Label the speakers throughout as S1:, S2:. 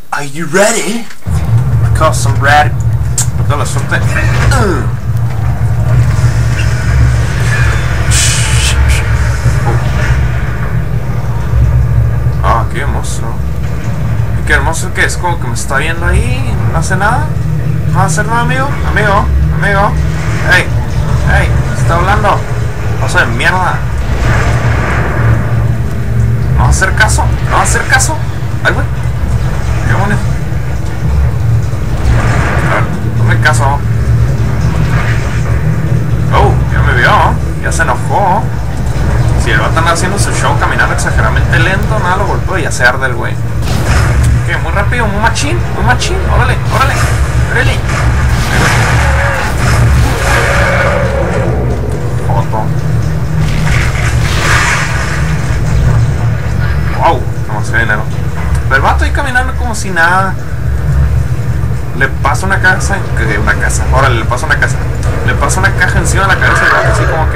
S1: Are you ready? Because I'm ready. Toda la suerte. Ah, qué hermoso. Y qué hermoso que es, como que me está viendo ahí. No hace nada. No va a hacer nada, amigo. Amigo. Hey. Está hablando. Paso de mierda. No va a hacer caso. Ay, güey. Qué bonito. A ver, no me caso. Oh, ya me vio. Ya se enojó. Si el vato anda haciendo su show caminando exageradamente lento, nada lo golpeo y ya se arde el güey. ¿Qué? Muy rápido, muy machín. Órale. Foto. Wow, no se ve dinero. Pero el vato ahí caminando como si nada. Le pasa una casa. Órale, le pasa una casa. Le pasa una caja encima de la cabeza y el vato así como que.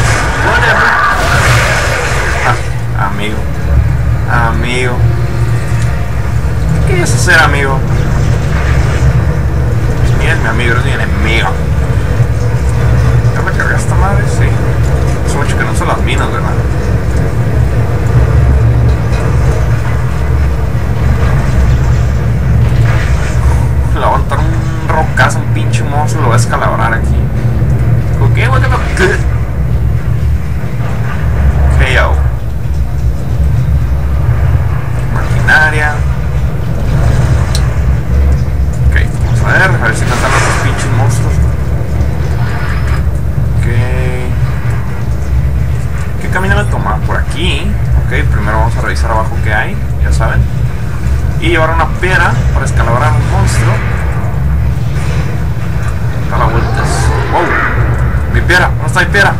S1: Amigo. ¿Qué quieres hacer, amigo? Ni es mi amigo, es mi enemigo. ¿Ya me cargué esta madre? Sí. Hace mucho que no son las minas, ¿verdad? Le va a aventar un rocazo, un pinche monstruo, lo va a escalabrar aquí. ¿Qué? KO. Maquinaria. Ok, vamos a ver si matan a los pinches monstruos. Ok. ¿Qué camino me toma? Por aquí. Ok, primero vamos a revisar abajo qué hay, ya saben. Y llevar una piedra para escalabrar a un monstruo. Da la vueltas. Wow. Mi piedra, ¿dónde está mi piedra?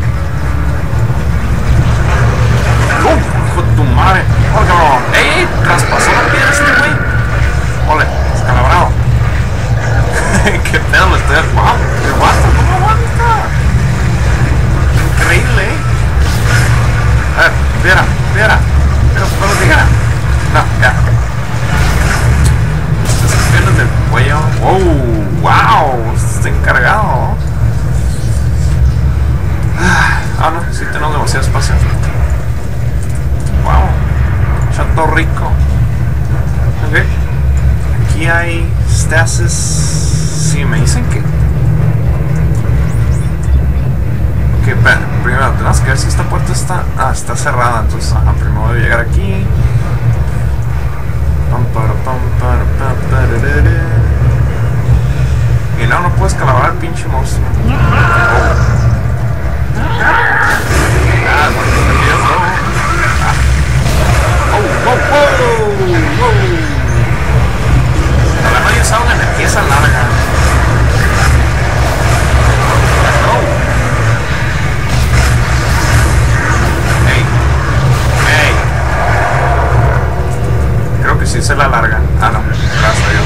S1: ¡Hijo de tu madre! ¡Oh, cabrón! ¡Ey! Traspasó la piedra este güey. ¡Ole! Escalabrado. ¿Qué pedo lo estoy haciendo? ¡Wow! ¡Qué guapo! ¿Cómo aguanta? Increíble, A ver, piedra. Pero solo tijera. No, ya. Estas piernas del cuello. ¡Wow! Está encargado. No, sí tenemos demasiado espacio. Wow, chato rico. Ok, aquí hay stasis. Sí, me dicen que. Ok, espera, primero tenemos que ver si esta puerta está. Está cerrada, entonces primero voy a llegar aquí. Y no puedo escalabar al pinche monstruo. Ahora no he usado una energía esa larga. Hey. Creo que sí se la larga. No, gracias a Dios.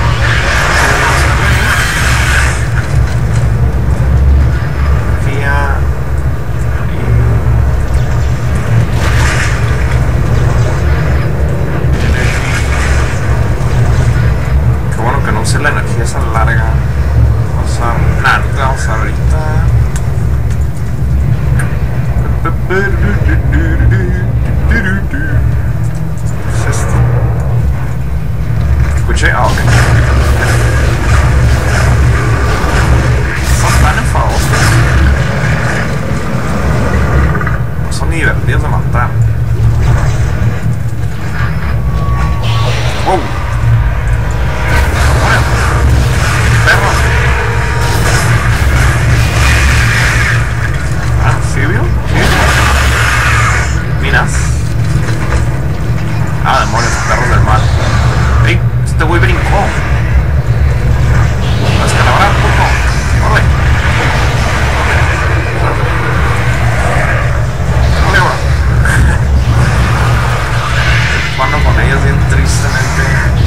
S1: La energía esa larga. Vamos a. No te vamos a ver ahorita. ¿Qué es esto? ¿Escuché? Ok. Son tan enfadosos. No son ni divertidos de matar. Wow. Minas. Demonios, perros del mal. ¡Ey! Este güey brincó. Va a escalabrar, puto. ¡Órale! ¡Órale, bro! Jugando con ellos bien tristemente.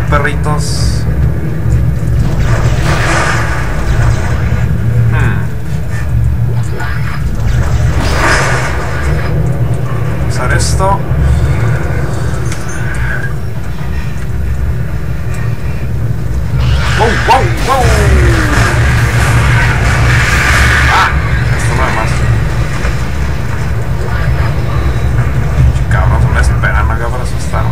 S1: perritos. Usar esto. ¡Wow, wow, wow! ¡Ah! Esto no es más. Cabrón, se me esperan acá para asustarme.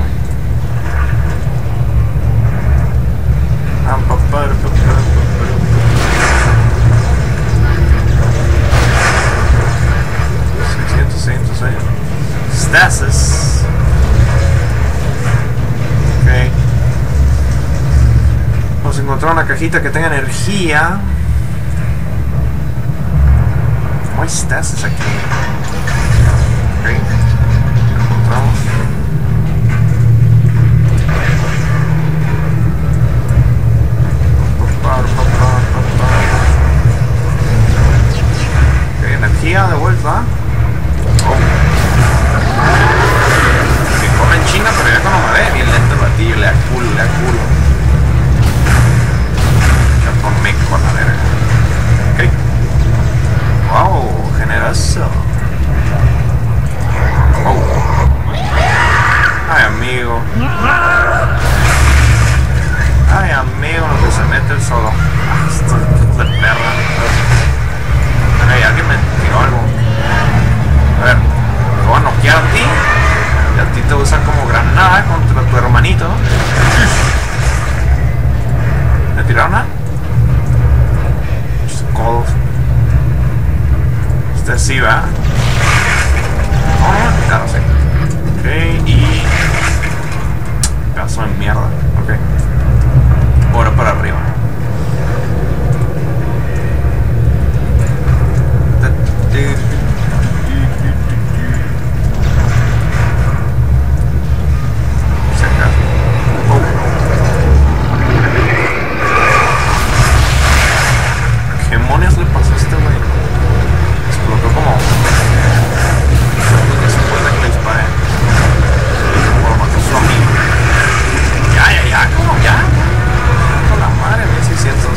S1: Stasis. Ok. Vamos a encontrar una cajita que tenga energía. No hay stasis aquí. Ok. Lo encontramos. Ok, energía de vuelta. Que corre en China, pero ya cuando me ve, bien lento el batillo, le da culo, le da culo. Ya ponme con la verga. Ok. Wow, generoso. Oh. Ay, amigo. Ay, amigo, lo que se mete el solo. Ah, estos hijos de perra. Ay, alguien me tiró algo. A ver, te voy a noquear a ti. Y a ti te usan como granada contra tu hermanito. ¿Me tiraron nada? Muchos codos. Este sí, ¿verdad? No, claro, sí. Ok, y... pedazo de mierda. Ok. Ahora para arriba. ¿Qué demonios le pasó a este güey? Explotó como... después de que le disparé. Como mató a su amigo. Ya, ¿cómo? Ya. Con la madre, 1600.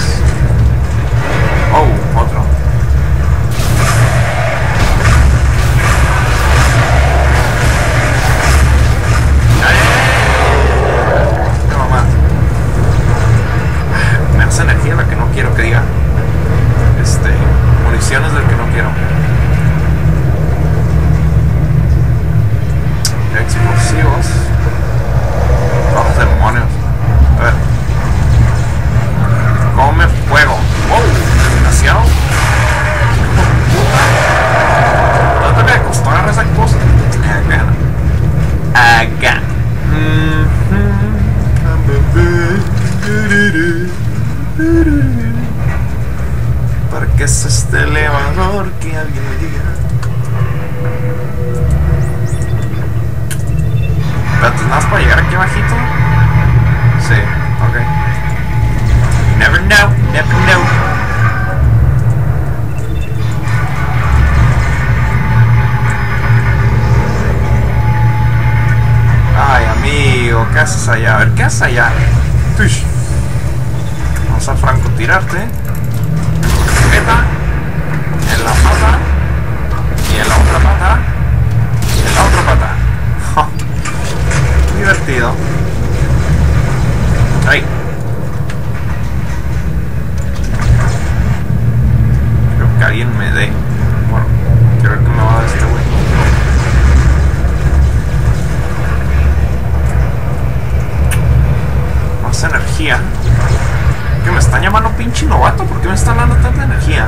S1: Oh, otro. Qué mamá. Me hace energía la que no quiero que diga. Municiones del que no quiero. Explosivos. Oh, demonios. A ver. Come fuego. Wow, demasiado. ¿Cuánto me costó agarrar esa cosa? Acá. ¿Para qué es este elevador? Que alguien me diga. Espérate, ¿nada más para llegar aquí abajito? Sí, ok. Never know, never know. Ay, amigo, ¿qué haces allá? A ver, ¿qué haces allá? Tush. Vamos a francotirarte. En la pata. Y en la otra pata. Y en la otra pata. Divertido. Ahí. Creo que alguien me dé. Bueno, quiero ver que me va a dar este güey. Más energía. ¿Qué me están llamando pinche novato? ¿Por qué me están dando tanta energía?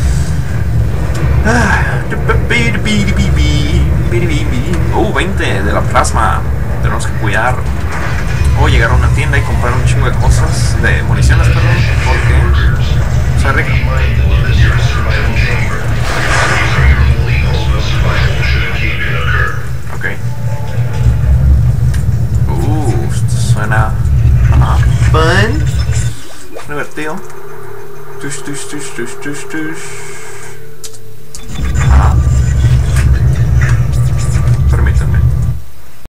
S1: 20 de la plasma. Tenemos que cuidar. O llegar a una tienda y comprar un chingo de cosas. De municiones, perdón. Porque soy rico. Ok. Esto suena fun. Divertido. Tush, tush, tush, tush, tush, tush.